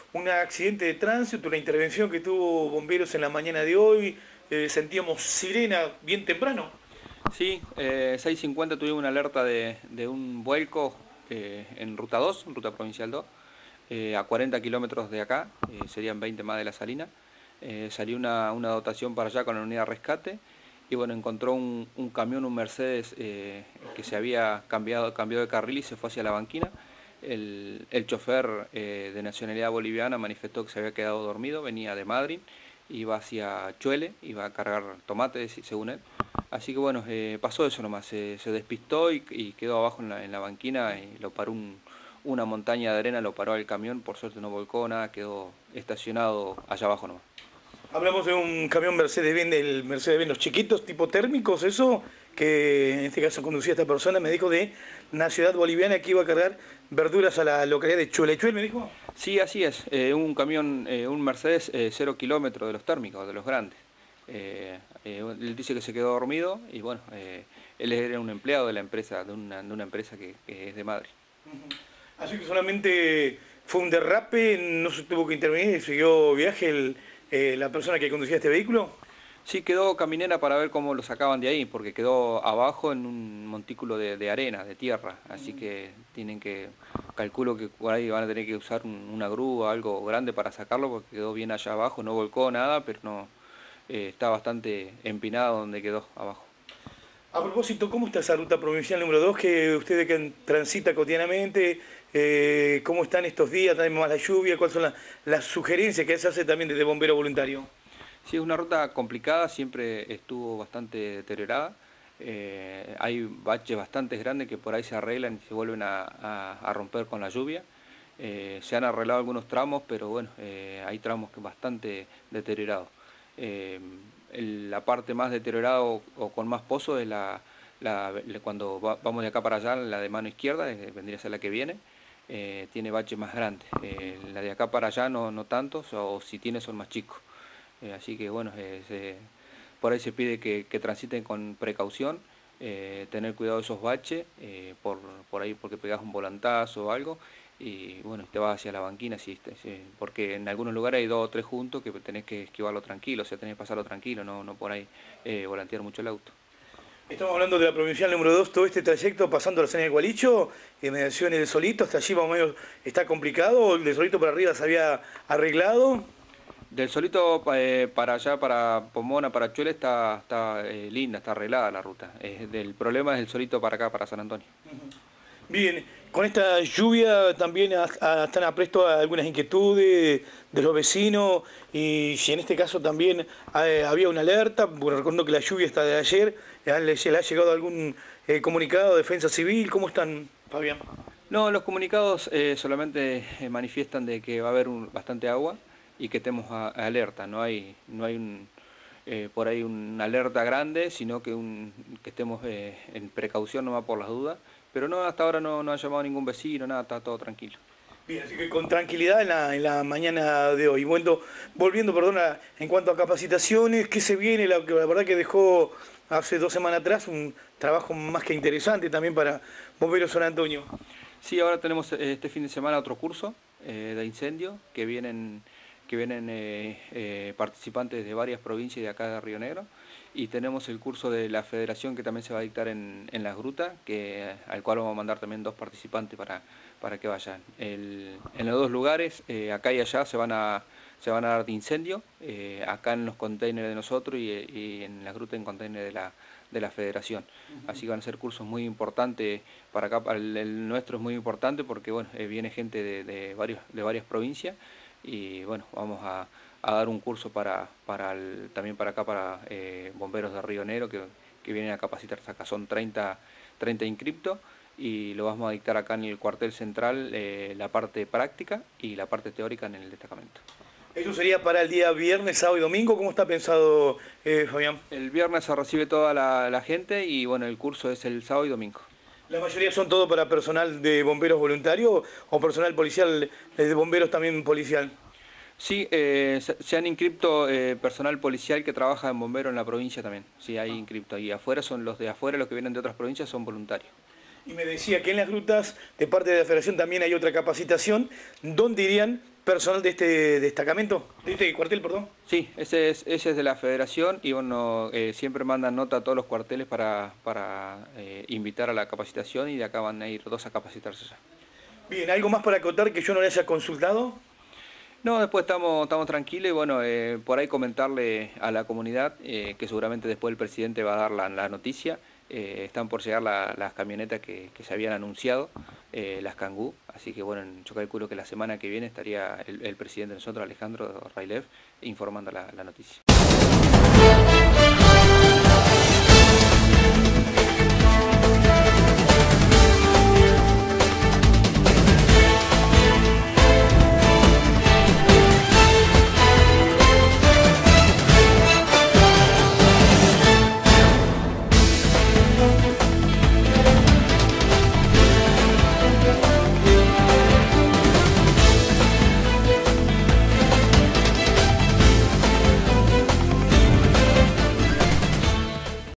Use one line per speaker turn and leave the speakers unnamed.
un accidente de tránsito, una intervención que tuvo bomberos en la mañana de hoy. Sentíamos sirena bien temprano.
Sí, 6:50 tuvimos una alerta de un vuelco en Ruta 2, Ruta Provincial 2, a 40 kilómetros de acá, serían 20 más de La Salina. Salió una dotación para allá con la unidad de rescate y bueno, encontró un camión, un Mercedes que se había cambiado de carril y se fue hacia la banquina. El chofer de nacionalidad boliviana manifestó que se había quedado dormido, venía de Madrid, iba hacia Chuele, iba a cargar tomates según él. Así que bueno, pasó eso nomás, se despistó y quedó abajo en la banquina y lo paró una montaña de arena, lo paró el camión, por suerte no volcó nada, quedó estacionado allá abajo nomás.
Hablamos de un camión Mercedes-Benz, del Mercedes-Benz, los chiquitos, tipo térmicos, eso, que en este caso conducía esta persona, me dijo de Nacionalidad Boliviana que iba a cargar verduras a la localidad de Chuelechuel, me dijo.
Sí, así es, un camión, un Mercedes 0 kilómetros de los térmicos, de los grandes. Él dice que se quedó dormido y bueno, él era un empleado de la empresa, de una empresa que es de Madrid.
Así que solamente fue un derrape, no se tuvo que intervenir y siguió viaje la persona que conducía este vehículo.
Sí, quedó caminera para ver cómo lo sacaban de ahí, porque quedó abajo en un montículo de arena, de tierra, así que calculo que por ahí van a tener que usar una grúa, algo grande para sacarlo, porque quedó bien allá abajo, no volcó nada, pero no, está bastante empinado donde quedó abajo.
A propósito, ¿cómo está esa ruta provincial número 2 que usted que transita cotidianamente? ¿Cómo están estos días? ¿Tenemos más la lluvia? ¿Cuáles son las sugerencias que se hace también desde bombero voluntario?
Sí, es una ruta complicada, siempre estuvo bastante deteriorada. Hay baches bastante grandes que por ahí se arreglan y se vuelven a romper con la lluvia. Se han arreglado algunos tramos, pero bueno, hay tramos que bastante deteriorados. Eh, la parte más deteriorada o con más pozo es cuando vamos de acá para allá, la de mano izquierda, vendría a ser la que viene. Tiene baches más grandes. La de acá para allá no tantos, o si tiene son más chicos. Así que bueno, por ahí se pide que transiten con precaución, tener cuidado de esos baches, por ahí porque pegas un volantazo o algo, y bueno, te vas hacia la banquina, porque en algunos lugares hay dos o tres juntos que tenés que esquivarlo tranquilo, o sea, tenés que pasarlo tranquilo, no por ahí volantear mucho el auto.
Estamos hablando de la provincial número 2, todo este trayecto pasando la zona del Gualicho, mediaciones del Solito, hasta allí más o menos está complicado, el de Solito para arriba se había arreglado.
Del Solito para allá, para Pomona, para Chuele, está linda, está arreglada la ruta. El problema es el Solito para acá, para San Antonio.
Bien, con esta lluvia también están apresto a algunas inquietudes de los vecinos y si en este caso también había una alerta, bueno, recuerdo que la lluvia está de ayer, ¿le ha llegado algún comunicado de Defensa Civil? ¿Cómo están, Fabián?
No, los comunicados solamente manifiestan de que va a haber bastante agua y que estemos alerta. No hay por ahí una alerta grande, sino que estemos en precaución nomás por las dudas. Pero no, hasta ahora no ha llamado ningún vecino, nada, está todo tranquilo.
Bien, así que con tranquilidad en la mañana de hoy. Volviendo, perdona, en cuanto a capacitaciones, ¿qué se viene? La verdad que dejó hace 2 semanas atrás un trabajo más que interesante también para Bomberos San Antonio.
Sí, ahora tenemos este fin de semana otro curso de incendio que vienen participantes de varias provincias de acá de Río Negro, y tenemos el curso de la federación que también se va a dictar en Las Grutas, al cual vamos a mandar también 2 participantes para que vayan. En los dos lugares, acá y allá, se van a dar de incendio, acá en los containers de nosotros y en Las Grutas en containers de la federación. Así que van a ser cursos muy importantes para acá, para el nuestro es muy importante porque bueno, viene gente de varias provincias y bueno, vamos a dar un curso también para acá, para bomberos de Río Negro que vienen a capacitarse acá. Son 30 inscriptos y lo vamos a dictar acá en el cuartel central, la parte práctica y la parte teórica en el destacamento.
¿Eso sería para el día viernes, sábado y domingo? ¿Cómo está pensado, Fabián?
El viernes se recibe toda la gente y bueno, el curso es el sábado y domingo.
¿La mayoría son todo para personal de bomberos voluntarios o personal policial, de bomberos también policial?
Sí, se han inscripto personal policial que trabaja en bombero en la provincia también. Sí, hay inscripto. Y afuera son los de afuera, los que vienen de otras provincias son voluntarios.
Y me decía que en las grutas, de parte de la federación, también hay otra capacitación, donde irían personal de este destacamento, de este cuartel, perdón?
Sí, ese es de la federación y bueno, siempre mandan nota a todos los cuarteles para invitar a la capacitación y de acá van a ir 2 a capacitarse ya.
Bien, ¿algo más para acotar que yo no le haya consultado?
No, después estamos tranquilos y bueno, por ahí comentarle a la comunidad que seguramente después el presidente va a dar la noticia. Están por llegar las camionetas que se habían anunciado, las Kangoo, así que bueno, yo calculo que la semana que viene estaría el presidente de nosotros, Alejandro Railev, informando la noticia.